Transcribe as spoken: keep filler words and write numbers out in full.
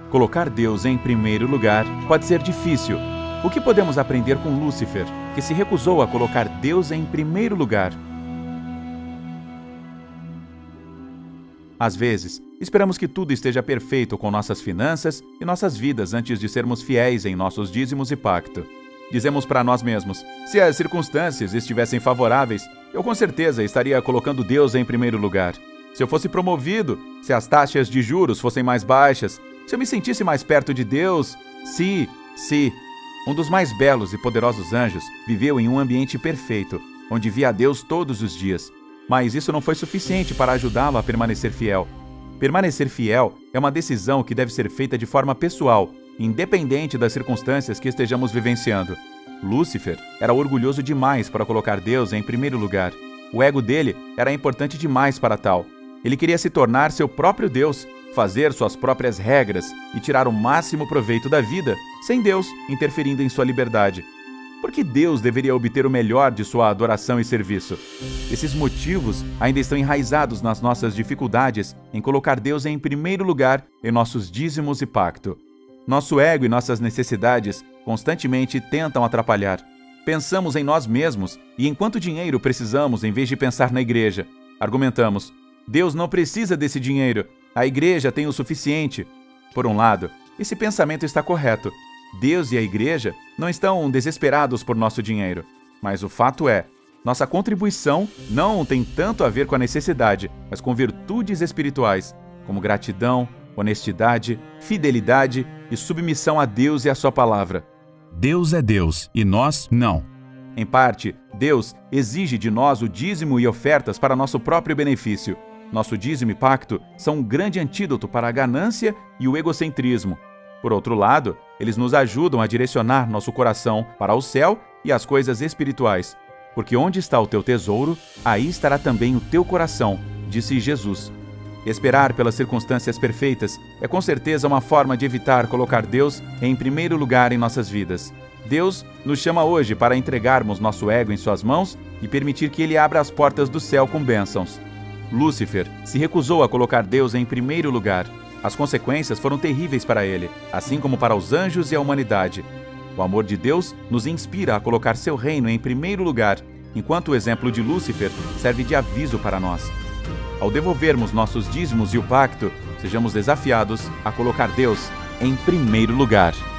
Colocar Deus em primeiro lugar pode ser difícil. O que podemos aprender com Lúcifer, que se recusou a colocar Deus em primeiro lugar? Às vezes, esperamos que tudo esteja perfeito com nossas finanças e nossas vidas antes de sermos fiéis em nossos dízimos e pacto. Dizemos para nós mesmos, se as circunstâncias estivessem favoráveis, eu com certeza estaria colocando Deus em primeiro lugar. Se eu fosse promovido, se as taxas de juros fossem mais baixas, se eu me sentisse mais perto de Deus, se, se... Um dos mais belos e poderosos anjos viveu em um ambiente perfeito, onde via a Deus todos os dias. Mas isso não foi suficiente para ajudá-lo a permanecer fiel. Permanecer fiel é uma decisão que deve ser feita de forma pessoal, independente das circunstâncias que estejamos vivenciando. Lúcifer era orgulhoso demais para colocar Deus em primeiro lugar. O ego dele era importante demais para tal. Ele queria se tornar seu próprio Deus, fazer suas próprias regras e tirar o máximo proveito da vida, sem Deus interferindo em sua liberdade. Por que Deus deveria obter o melhor de sua adoração e serviço? Esses motivos ainda estão enraizados nas nossas dificuldades em colocar Deus em primeiro lugar em nossos dízimos e pacto. Nosso ego e nossas necessidades constantemente tentam atrapalhar. Pensamos em nós mesmos e em quanto dinheiro precisamos em vez de pensar na igreja. Argumentamos, Deus não precisa desse dinheiro, a igreja tem o suficiente. Por um lado, esse pensamento está correto. Deus e a igreja não estão desesperados por nosso dinheiro. Mas o fato é, nossa contribuição não tem tanto a ver com a necessidade, mas com virtudes espirituais, como gratidão, honestidade, fidelidade e submissão a Deus e a sua palavra. Deus é Deus e nós não. Em parte, Deus exige de nós o dízimo e ofertas para nosso próprio benefício. Nosso dízimo e pacto são um grande antídoto para a ganância e o egocentrismo. Por outro lado, eles nos ajudam a direcionar nosso coração para o céu e as coisas espirituais. Porque onde está o teu tesouro, aí estará também o teu coração, disse Jesus. Esperar pelas circunstâncias perfeitas é com certeza uma forma de evitar colocar Deus em primeiro lugar em nossas vidas. Deus nos chama hoje para entregarmos nosso ego em suas mãos e permitir que Ele abra as portas do céu com bênçãos. Lúcifer se recusou a colocar Deus em primeiro lugar. As consequências foram terríveis para ele, assim como para os anjos e a humanidade. O amor de Deus nos inspira a colocar seu reino em primeiro lugar, enquanto o exemplo de Lúcifer serve de aviso para nós. Ao devolvermos nossos dízimos e o pacto, sejamos desafiados a colocar Deus em primeiro lugar.